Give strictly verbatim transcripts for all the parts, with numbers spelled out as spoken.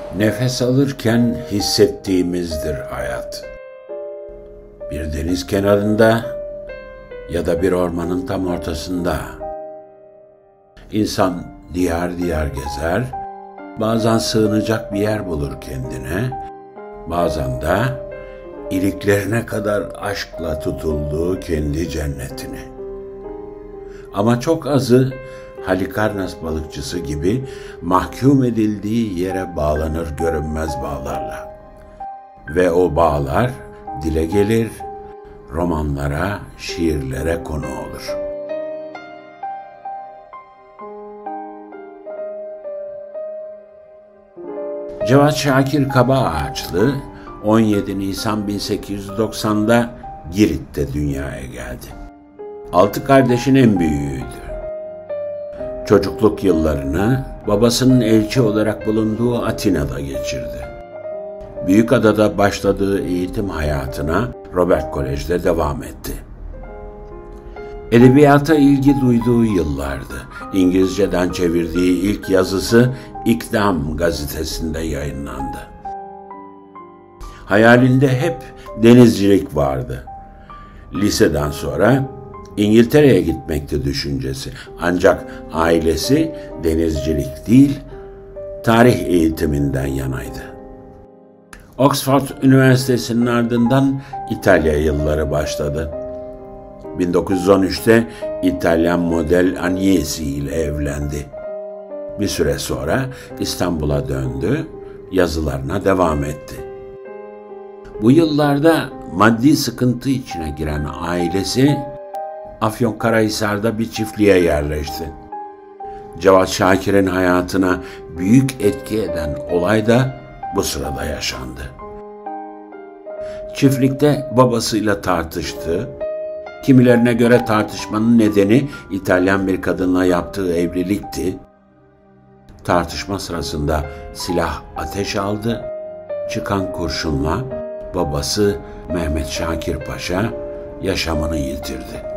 Nefes alırken hissettiğimizdir hayat. Bir deniz kenarında ya da bir ormanın tam ortasında. İnsan diyar diyar gezer, bazen sığınacak bir yer bulur kendine, bazen de iliklerine kadar aşkla tutulduğu kendi cennetini. Ama çok azı Halikarnas balıkçısı gibi mahkum edildiği yere bağlanır görünmez bağlarla. Ve o bağlar dile gelir, romanlara, şiirlere konu olur. Cevat Şakir Kabaağaçlı on yedi Nisan bin sekiz yüz doksanda Girit'te dünyaya geldi. Altı kardeşin en büyüğüydü. Çocukluk yıllarını babasının elçi olarak bulunduğu Atina'da geçirdi. Büyükada'da başladığı eğitim hayatına Robert Kolej'de devam etti. Edebiyata ilgi duyduğu yıllardı. İngilizceden çevirdiği ilk yazısı İkdam gazetesinde yayınlandı. Hayalinde hep denizcilik vardı. Liseden sonra İngiltere'ye gitmekti düşüncesi. Ancak ailesi denizcilik değil, tarih eğitiminden yanaydı. Oxford Üniversitesi'nin ardından İtalya yılları başladı. bin dokuz yüz on üçte İtalyan model Agnesi ile evlendi. Bir süre sonra İstanbul'a döndü, yazılarına devam etti. Bu yıllarda maddi sıkıntı içine giren ailesi Afyonkarahisar'da bir çiftliğe yerleşti. Cevat Şakir'in hayatına büyük etki eden olay da bu sırada yaşandı. Çiftlikte babasıyla tartıştı. Kimilerine göre tartışmanın nedeni İtalyan bir kadınla yaptığı evlilikti. Tartışma sırasında silah ateş aldı. Çıkan kurşunla babası Mehmet Şakir Paşa yaşamını yitirdi.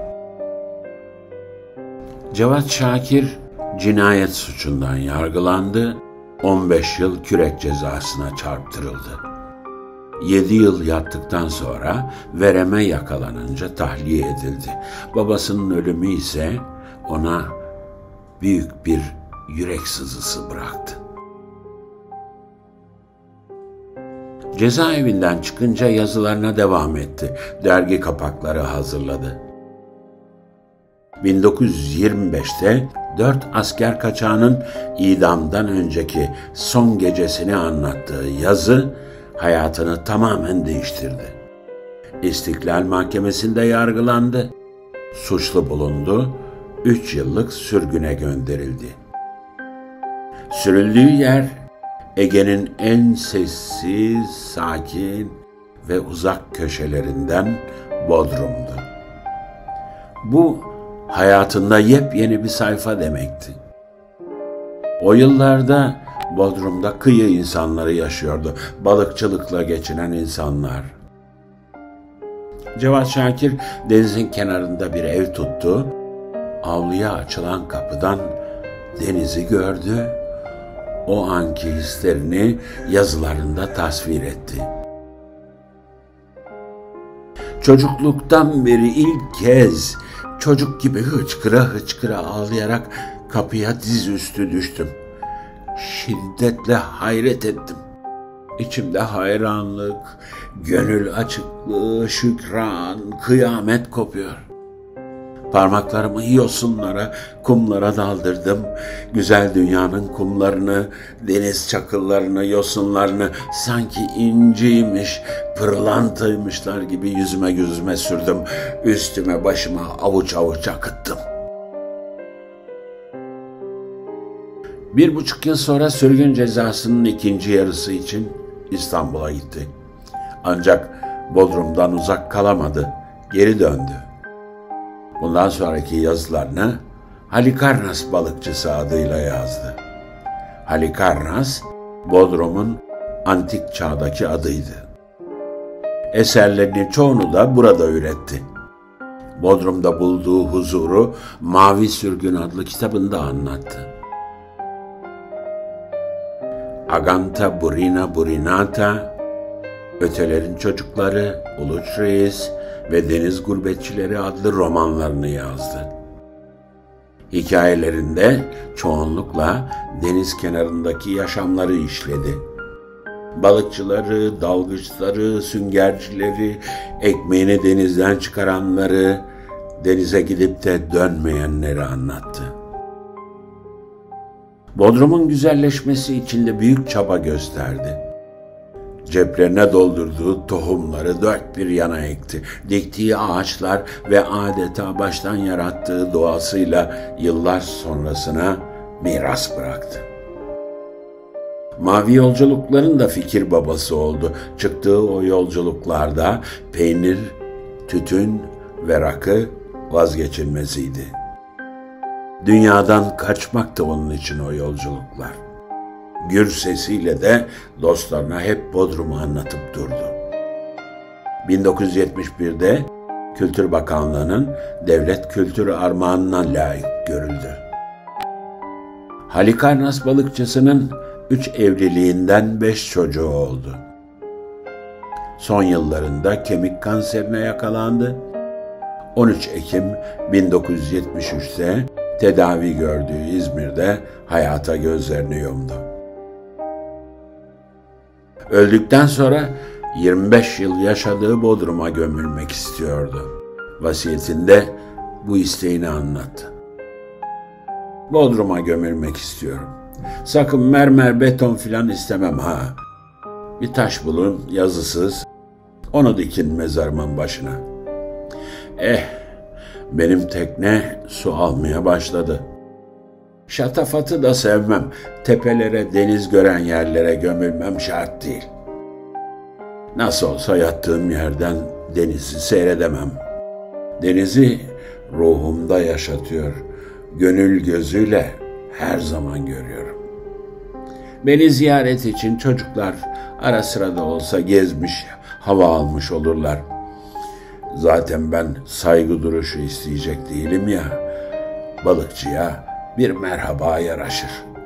Cevat Şakir cinayet suçundan yargılandı, on beş yıl kürek cezasına çarptırıldı. yedi yıl yattıktan sonra vereme yakalanınca tahliye edildi. Babasının ölümü ise ona büyük bir yürek sızısı bıraktı. Cezaevinden çıkınca yazılarına devam etti. Dergi kapakları hazırladı. bin dokuz yüz yirmi beşte dört asker kaçağının idamdan önceki son gecesini anlattığı yazı hayatını tamamen değiştirdi. İstiklal Mahkemesi'nde yargılandı, suçlu bulundu, üç yıllık sürgüne gönderildi. Sürüldüğü yer Ege'nin en sessiz, sakin ve uzak köşelerinden Bodrum'du. Bu hayatında yepyeni bir sayfa demekti. O yıllarda Bodrum'da kıyı insanları yaşıyordu, balıkçılıkla geçinen insanlar. Cevat Şakir denizin kenarında bir ev tuttu, avluya açılan kapıdan denizi gördü, o anki hislerini yazılarında tasvir etti. Çocukluktan beri ilk kez çocuk gibi hıçkıra hıçkıra ağlayarak kapıya dizüstü düştüm. Şiddetle hayret ettim. İçimde hayranlık, gönül açıklığı, şükran, kıyamet kopuyor. Parmaklarımı yosunlara, kumlara daldırdım. Güzel dünyanın kumlarını, deniz çakıllarını, yosunlarını sanki inciymiş, pırlantaymışlar gibi yüzüme gözüme sürdüm. Üstüme başıma avuç avuç akıttım. Bir buçuk yıl sonra sürgün cezasının ikinci yarısı için İstanbul'a gitti. Ancak Bodrum'dan uzak kalamadı, geri döndü. Bundan sonraki yazılarını Halikarnas balıkçısı adıyla yazdı. Halikarnas, Bodrum'un antik çağdaki adıydı. Eserlerinin çoğunu da burada üretti. Bodrum'da bulduğu huzuru Mavi Sürgün adlı kitabında anlattı. Aganta Burina Burinata, Ötelerin Çocukları, Uluç Reis ve Deniz Gurbetçileri adlı romanlarını yazdı. Hikayelerinde çoğunlukla deniz kenarındaki yaşamları işledi. Balıkçıları, dalgıçları, süngercileri, ekmeğini denizden çıkaranları, denize gidip de dönmeyenleri anlattı. Bodrum'un güzelleşmesi için de büyük çaba gösterdi. Ceplerine doldurduğu tohumları dört bir yana ekti. Diktiği ağaçlar ve adeta baştan yarattığı doğasıyla yıllar sonrasına miras bıraktı. Mavi yolculukların da fikir babası oldu. Çıktığı o yolculuklarda peynir, tütün ve rakı vazgeçilmeziydi. Dünyadan kaçmaktı onun için o yolculuklar. Gür sesiyle de dostlarına hep Bodrum'u anlatıp durdu. bin dokuz yüz yetmiş birde Kültür Bakanlığı'nın Devlet Kültürü Armağanı'na layık görüldü. Halikarnas balıkçısının üç evliliğinden beş çocuğu oldu. Son yıllarında kemik kanserine yakalandı. on üç Ekim bin dokuz yüz yetmiş üçte tedavi gördüğü İzmir'de hayata gözlerini yumdu. Öldükten sonra yirmi beş yıl yaşadığı Bodrum'a gömülmek istiyordu. Vasiyetinde bu isteğini anlattı. Bodrum'a gömülmek istiyorum. Sakın mermer, beton filan istemem ha. Bir taş bulun, yazısız, onu dikin mezarımın başına. Eh, benim tekne su almaya başladı. Şatafatı da sevmem. Tepelere, deniz gören yerlere gömülmem şart değil. Nasıl olsa yattığım yerden denizi seyredemem. Denizi ruhumda yaşatıyor. Gönül gözüyle her zaman görüyorum. Beni ziyaret için çocuklar ara sıra da olsa gezmiş, hava almış olurlar. Zaten ben saygı duruşu isteyecek değilim ya, balıkçıya bir merhaba yaraşır.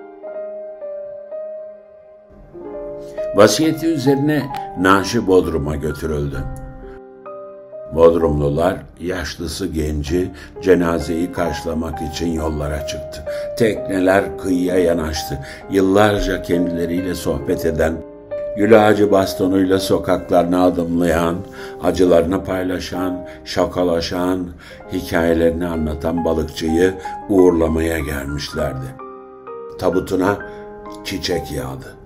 Vasiyeti üzerine naaşı Bodrum'a götürüldü. Bodrumlular yaşlısı genci cenazeyi karşılamak için yollara çıktı. Tekneler kıyıya yanaştı. Yıllarca kendileriyle sohbet eden, gül ağacı bastonuyla sokaklarına adımlayan, acılarını paylaşan, şakalaşan, hikayelerini anlatan balıkçıyı uğurlamaya gelmişlerdi. Tabutuna çiçek yağdı.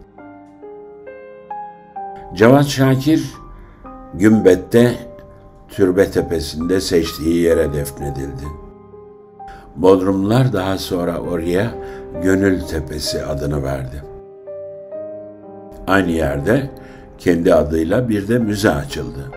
Cevat Şakir, Gümbet'te Türbe Tepesi'nde seçtiği yere defnedildi. Bodrumlular daha sonra oraya Gönül Tepesi adını verdi. Aynı yerde kendi adıyla bir de müze açıldı.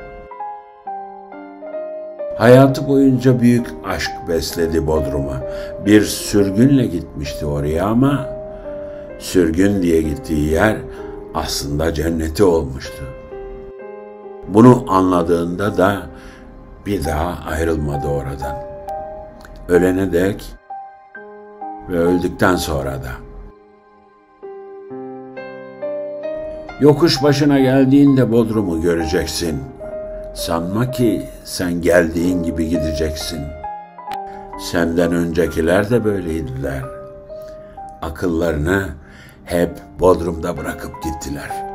Hayatı boyunca büyük aşk besledi Bodrum'a. Bir sürgünle gitmişti oraya ama sürgün diye gittiği yer aslında cenneti olmuştu. Bunu anladığında da bir daha ayrılmadı oradan. Ölene dek ve öldükten sonra da. Yokuş başına geldiğinde Bodrum'u göreceksin. Sanma ki sen geldiğin gibi gideceksin. Senden öncekiler de böyleydiler. Akıllarını hep Bodrum'da bırakıp gittiler.